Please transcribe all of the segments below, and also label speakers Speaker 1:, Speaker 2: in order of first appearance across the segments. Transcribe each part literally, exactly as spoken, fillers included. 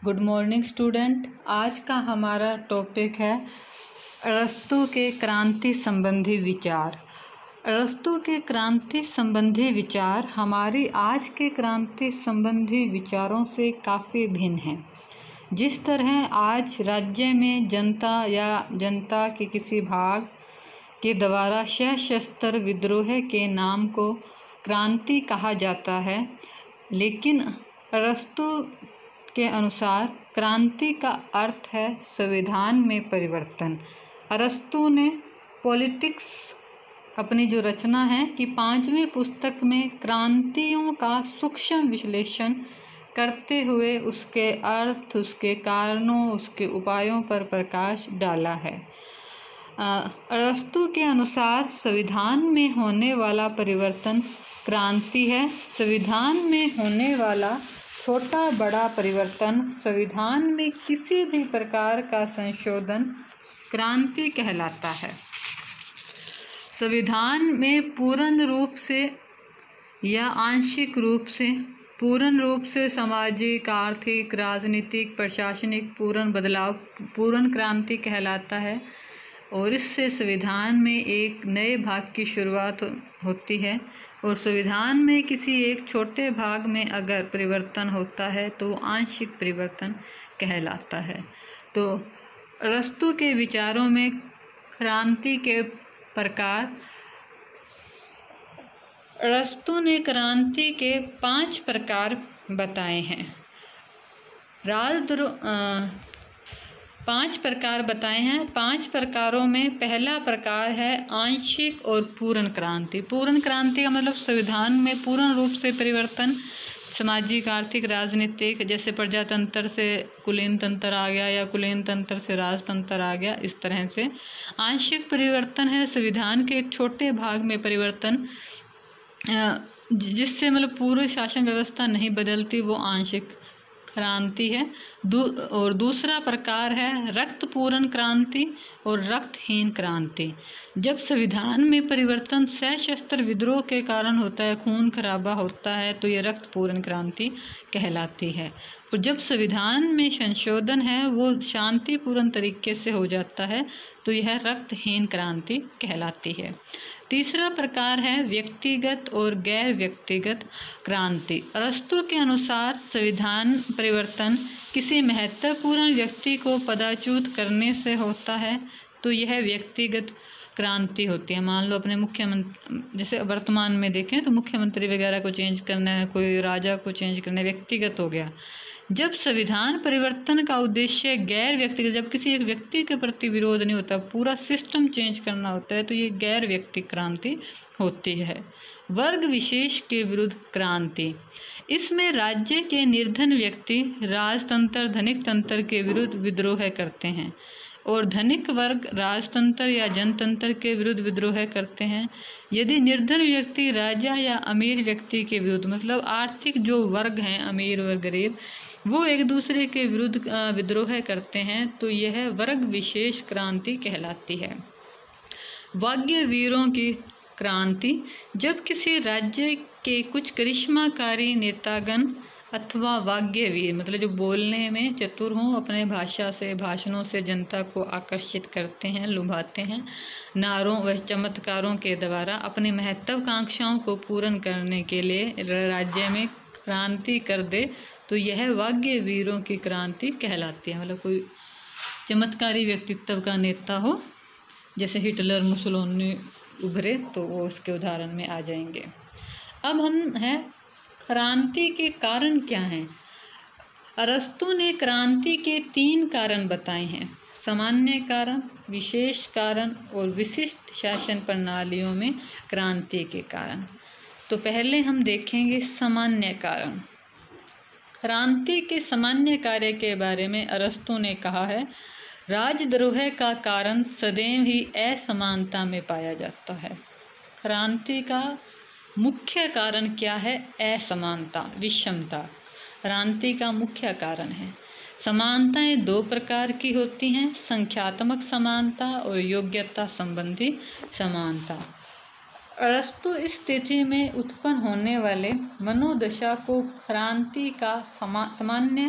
Speaker 1: Good morning student. आज का हमारा टॉपिक है अरस्तू के क्रांति संबंधी विचार। अरस्तू के क्रांति संबंधी विचार हमारी आज के क्रांति संबंधी विचारों से काफ़ी भिन्न हैं। जिस तरह आज राज्य में जनता या जनता के किसी भाग के द्वारा सशस्त्र विद्रोह के नाम को क्रांति कहा जाता है, लेकिन अरस्तू के अनुसार क्रांति का अर्थ है संविधान में परिवर्तन। अरस्तू ने पॉलिटिक्स अपनी जो रचना है कि पांचवी पुस्तक में क्रांतियों का सूक्ष्म विश्लेषण करते हुए उसके अर्थ, उसके कारणों, उसके उपायों पर प्रकाश डाला है। अरस्तू के अनुसार संविधान में होने वाला परिवर्तन क्रांति है। संविधान में होने वाला छोटा बड़ा परिवर्तन, संविधान में किसी भी प्रकार का संशोधन क्रांति कहलाता है। संविधान में पूर्ण रूप से या आंशिक रूप से पूर्ण रूप से सामाजिक, आर्थिक, राजनीतिक, प्रशासनिक पूर्ण बदलाव पूर्ण क्रांति कहलाता है और इससे संविधान में एक नए भाग की शुरुआत होती है। और संविधान में किसी एक छोटे भाग में अगर परिवर्तन होता है तो आंशिक परिवर्तन कहलाता है। तो अरस्तू के विचारों में क्रांति के प्रकार, अरस्तू ने क्रांति के पांच प्रकार बताए हैं। राजद्रोह पांच प्रकार बताए हैं। पांच प्रकारों में पहला प्रकार है आंशिक और पूर्ण क्रांति। पूर्ण क्रांति का मतलब संविधान में पूर्ण रूप से परिवर्तन, सामाजिक, आर्थिक, राजनीतिक, जैसे प्रजातंत्र से कुलीन तंत्र आ गया या कुलीन तंत्र से राजतंत्र आ गया, इस तरह से। आंशिक परिवर्तन है संविधान के एक छोटे भाग में परिवर्तन, जिससे मतलब पूरी शासन व्यवस्था नहीं बदलती, वो आंशिक क्रांति है। दू और दूसरा प्रकार है रक्तपूर्ण क्रांति और रक्तहीन क्रांति। जब संविधान में परिवर्तन सशस्त्र विद्रोह के कारण होता है, खून खराबा होता है, तो ये रक्तपूर्ण क्रांति कहलाती है। और जब संविधान में संशोधन है वो शांतिपूर्ण तरीके से हो जाता है, तो यह रक्तहीन क्रांति कहलाती है। तीसरा प्रकार है व्यक्तिगत और गैर व्यक्तिगत क्रांति। अरस्तू के अनुसार संविधान परिवर्तन किसी महत्वपूर्ण व्यक्ति को पदच्युत करने से होता है, तो यह व्यक्तिगत क्रांति होती है। मान लो अपने मुख्यमंत्री, जैसे वर्तमान में देखें तो मुख्यमंत्री वगैरह को चेंज करना है, कोई राजा को चेंज करना है, व्यक्तिगत हो गया। जब संविधान परिवर्तन का उद्देश्य गैर व्यक्तिगत, जब किसी एक व्यक्ति के प्रति विरोध नहीं होता, पूरा सिस्टम चेंज करना होता है, तो ये गैर व्यक्ति क्रांति होती है। वर्ग विशेष के विरुद्ध क्रांति, इसमें राज्य के निर्धन व्यक्ति राजतंत्र, धनिक तंत्र के विरुद्ध विद्रोह करते हैं और धनिक वर्ग राजतंत्र या जनतंत्र के विरुद्ध विद्रोह करते हैं। यदि निर्धन व्यक्ति राजा या अमीर व्यक्ति के विरुद्ध, मतलब आर्थिक जो वर्ग हैं, अमीर और गरीब, वो एक दूसरे के विरुद्ध विद्रोह करते हैं, तो यह वर्ग विशेष क्रांति कहलाती है। वाग्य वीरों की क्रांति, जब किसी राज्य के कुछ करिश्माकारी नेतागण अथवा वाग्यवीर, मतलब जो बोलने में चतुर हों, अपने भाषा से, भाषणों से जनता को आकर्षित करते हैं, लुभाते हैं, नारों व चमत्कारों के द्वारा अपनी महत्वाकांक्षाओं को पूर्ण करने के लिए राज्य में क्रांति कर दे, तो यह वाग्यवीरों की क्रांति कहलाती है। मतलब कोई चमत्कारी व्यक्तित्व का नेता हो, जैसे हिटलर, मुसोलिनी उभरे, तो वो उसके उदाहरण में आ जाएंगे। अब हम हैं क्रांति के कारण क्या हैं। अरस्तू ने क्रांति के तीन कारण बताए हैं: सामान्य कारण, विशेष कारण और विशिष्ट शासन प्रणालियों में क्रांति के कारण। तो पहले हम देखेंगे सामान्य कारण। क्रांति के सामान्य कार्य के बारे में अरस्तू ने कहा है, राजद्रोह का कारण सदैव ही असमानता में पाया जाता है। क्रांति का मुख्य कारण क्या है? असमानता, विषमता क्रांति का मुख्य कारण है। समानताएं दो प्रकार की होती हैं, संख्यात्मक समानता और योग्यता संबंधी समानता। अरस्तु इस स्थिति में उत्पन्न होने वाले मनोदशा को क्रांति का समा, सामान्य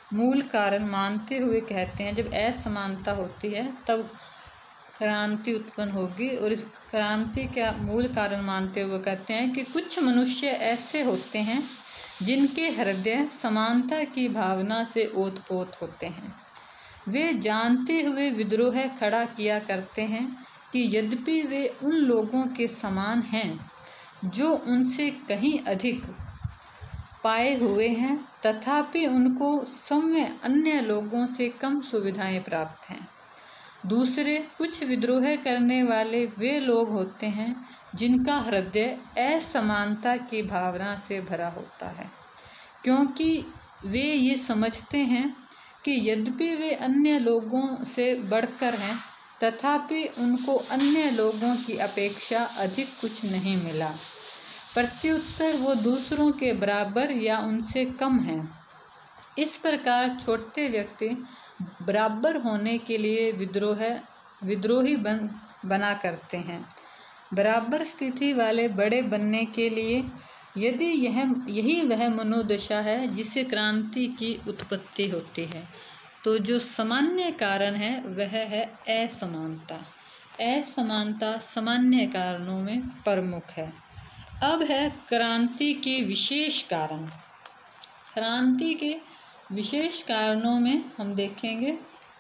Speaker 1: मूल कारण मानते हुए कहते हैं जब असमानता होती है तब क्रांति उत्पन्न होगी। और इस क्रांति का मूल कारण मानते हुए कहते हैं कि कुछ मनुष्य ऐसे होते हैं जिनके हृदय समानता की भावना से ओतप्रोत होते हैं। वे जानते हुए विद्रोह खड़ा किया करते हैं कि यद्यपि वे उन लोगों के समान हैं जो उनसे कहीं अधिक पाए हुए हैं, तथापि उनको सौम्य अन्य लोगों से कम सुविधाएं प्राप्त हैं। दूसरे कुछ विद्रोह करने वाले वे लोग होते हैं जिनका हृदय असमानता की भावना से भरा होता है, क्योंकि वे ये समझते हैं कि यद्यपि वे अन्य लोगों से बढ़कर हैं, तथापि उनको अन्य लोगों की अपेक्षा अधिक कुछ नहीं मिला। प्रत्युत्तर वो दूसरों के बराबर या उनसे कम हैं। इस प्रकार छोटे व्यक्ति बराबर होने के लिए विद्रोह विद्रोही बन बना करते हैं। बराबर स्थिति वाले बड़े बनने के लिए यदि यह यही वह मनोदशा है जिससे क्रांति की उत्पत्ति होती है, तो जो सामान्य कारण है वह है असमानता। असमानता सामान्य कारणों में प्रमुख है। अब है क्रांति के विशेष कारण। क्रांति के विशेष कारणों में हम देखेंगे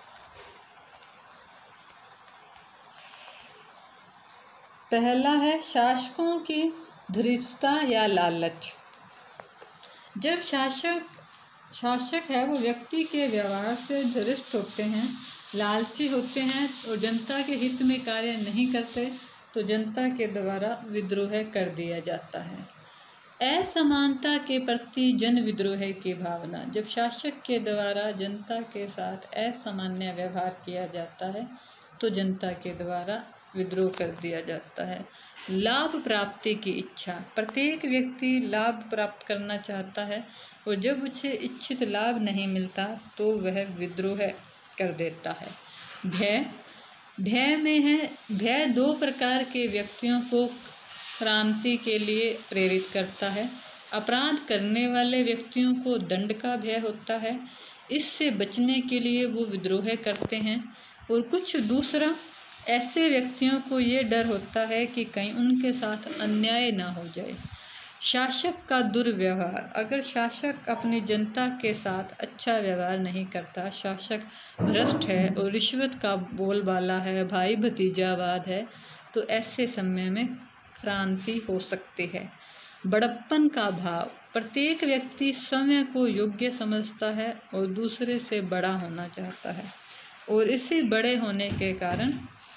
Speaker 1: पहला है शासकों की धृष्टता या लालच। जब शासक शासक है वो व्यक्ति के व्यवहार से धृष्ट होते हैं, लालची होते हैं और जनता के हित में कार्य नहीं करते, तो जनता के द्वारा विद्रोह कर दिया जाता है। असमानता के प्रति जन विद्रोह की भावना। जब शासक के द्वारा जनता के साथ असामान्य व्यवहार किया जाता है तो जनता के द्वारा विद्रोह कर दिया जाता है। लाभ प्राप्ति की इच्छा। प्रत्येक व्यक्ति लाभ प्राप्त करना चाहता है और जब उसे इच्छित लाभ नहीं मिलता तो वह विद्रोह कर देता है। भय। भय में है भय दो प्रकार के व्यक्तियों को क्रांति के लिए प्रेरित करता है। अपराध करने वाले व्यक्तियों को दंड का भय होता है, इससे बचने के लिए वो विद्रोह करते हैं। और कुछ दूसरा ऐसे व्यक्तियों को ये डर होता है कि कहीं उनके साथ अन्याय ना हो जाए। शासक का दुर्व्यवहार। अगर शासक अपनी जनता के साथ अच्छा व्यवहार नहीं करता, शासक भ्रष्ट है और रिश्वत का बोलबाला है, भाई भतीजावाद है, तो ऐसे समय में क्रांति हो सकती है। बड़प्पन का भाव। प्रत्येक व्यक्ति स्वयं को योग्य समझता है और दूसरे से बड़ा होना चाहता है और इसी बड़े होने के कारण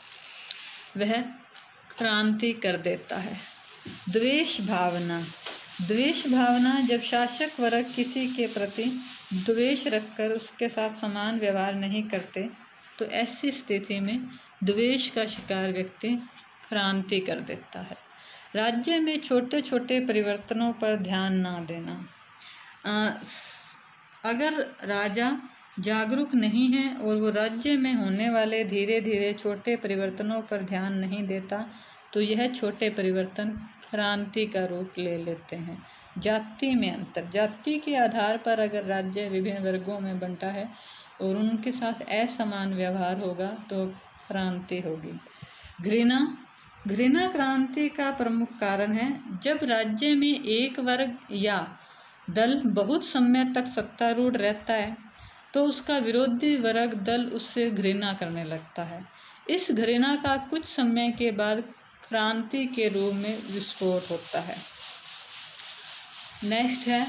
Speaker 1: वह क्रांति कर देता है। द्वेष भावना। द्वेष भावना। जब शासक वर्ग किसी के प्रति द्वेष रखकर उसके साथ समान व्यवहार नहीं करते तो ऐसी स्थिति में द्वेष का शिकार व्यक्ति क्रांति कर देता है। राज्य में छोटे छोटे परिवर्तनों पर ध्यान ना देना। आ, अगर राजा जागरूक नहीं है और वो राज्य में होने वाले धीरे धीरे छोटे परिवर्तनों पर ध्यान नहीं देता तो यह छोटे परिवर्तन क्रांति का रूप ले लेते हैं। जाति में अंतर। जाति के आधार पर अगर राज्य विभिन्न वर्गों में बंटा है और उनके साथ असमान व्यवहार होगा तो क्रांति होगी। घृणा। घृणा क्रांति का प्रमुख कारण है। जब राज्य में एक वर्ग या दल बहुत समय तक सत्तारूढ़ रहता है तो उसका विरोधी वर्ग दल उससे घृणा करने लगता है। इस घृणा का कुछ समय के बाद क्रांति के रूप में विस्फोट होता है। नेक्स्ट है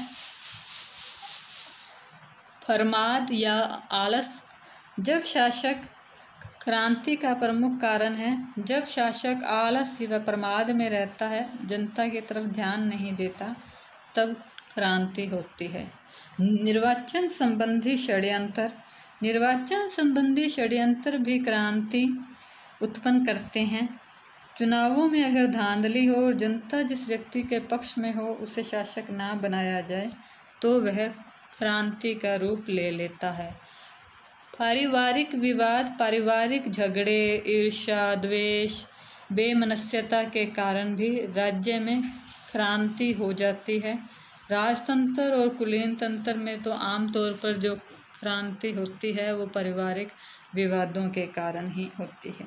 Speaker 1: प्रमाद या आलस। जब शासक क्रांति का प्रमुख कारण है। जब शासक आलस व प्रमाद में रहता है, जनता की तरफ ध्यान नहीं देता, तब क्रांति होती है। निर्वाचन संबंधी षड्यंत्र। निर्वाचन संबंधी षड्यंत्र भी क्रांति उत्पन्न करते हैं। चुनावों में अगर धांधली हो और जनता जिस व्यक्ति के पक्ष में हो उसे शासक ना बनाया जाए तो वह क्रांति का रूप ले लेता है। पारिवारिक विवाद। पारिवारिक झगड़े, ईर्ष्या, द्वेष, बेमनस्यता के कारण भी राज्य में क्रांति हो जाती है। राजतंत्र और कुलीन तंत्र में तो आमतौर पर जो क्रांति होती है वो पारिवारिक विवादों के कारण ही होती है।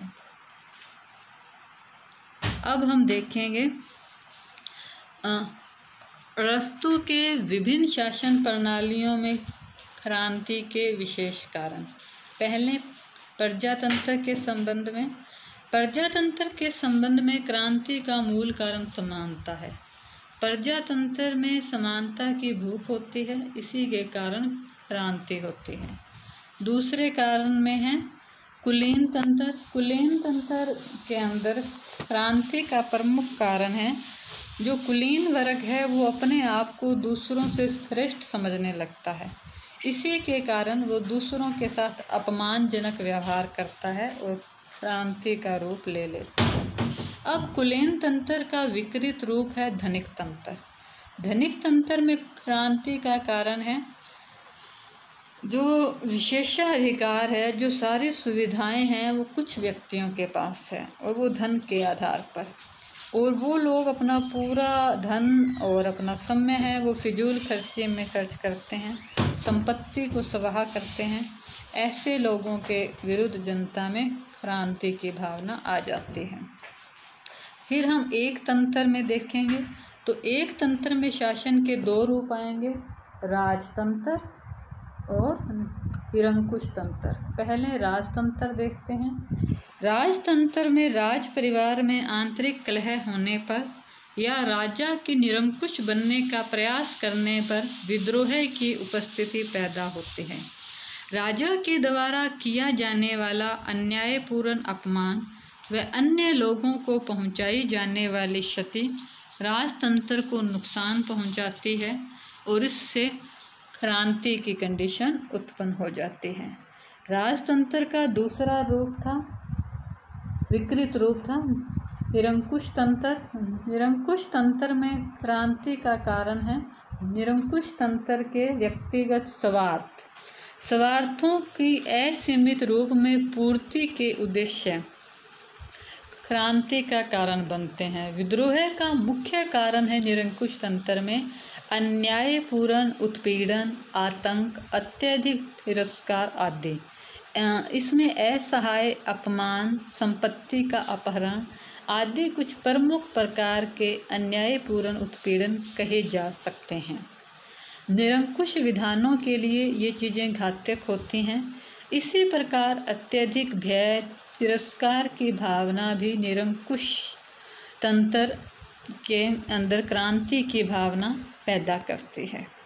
Speaker 1: अब हम देखेंगे अरस्तु के विभिन्न शासन प्रणालियों में क्रांति के विशेष कारण। पहले प्रजातंत्र के संबंध में प्रजातंत्र के संबंध में क्रांति का मूल कारण समानता है। प्रजातंत्र में समानता की भूख होती है, इसी के कारण क्रांति होती है। दूसरे कारण में है कुलीन तंत्र। कुलीन तंत्र के अंदर क्रांति का प्रमुख कारण है जो कुलीन वर्ग है वो अपने आप को दूसरों से श्रेष्ठ समझने लगता है, इसी के कारण वो दूसरों के साथ अपमानजनक व्यवहार करता है और क्रांति का रूप ले लेता है। अब कुलीन तंत्र का विकृत रूप है धनिक तंत्र। धनिक तंत्र में क्रांति का कारण है जो विशेषाधिकार है, जो सारी सुविधाएं हैं वो कुछ व्यक्तियों के पास है और वो धन के आधार पर, और वो लोग अपना पूरा धन और अपना समय है वो फिजूल खर्चे में खर्च करते हैं, संपत्ति को स्वाहा करते हैं। ऐसे लोगों के विरुद्ध जनता में क्रांति की भावना आ जाती है। फिर हम एक तंत्र में देखेंगे तो एक तंत्र में शासन के दो रूप आएंगे, राजतंत्र और निरंकुश तंत्र। पहले राजतंत्र देखते हैं। राजतंत्र में राज परिवार में आंतरिक कलह होने पर या राजा के निरंकुश बनने का प्रयास करने पर विद्रोह की उपस्थिति पैदा होती है। राजा के द्वारा किया जाने वाला अन्यायपूर्ण अपमान व अन्य लोगों को पहुंचाई जाने वाली क्षति राजतंत्र को नुकसान पहुंचाती है और इससे क्रांति की कंडीशन उत्पन्न हो जाती है। राजतंत्र का दूसरा रूप था, विकृत रूप था निरंकुश तंत्र। निरंकुश तंत्र में क्रांति का कारण है निरंकुश तंत्र के व्यक्तिगत स्वार्थ। स्वार्थों की असीमित रूप में पूर्ति के उद्देश्य क्रांति का कारण बनते हैं। विद्रोह का मुख्य कारण है निरंकुश तंत्र में अन्यायपूर्ण उत्पीड़न, आतंक, अत्यधिक तिरस्कार आदि। इसमें असहाय अपमान, संपत्ति का अपहरण आदि कुछ प्रमुख प्रकार के अन्यायपूर्ण उत्पीड़न कहे जा सकते हैं। निरंकुश विधानों के लिए ये चीज़ें घातक होती हैं। इसी प्रकार अत्यधिक भय, तिरस्कार की भावना भी निरंकुश तंत्र के अंदर क्रांति की भावना पैदा करती है।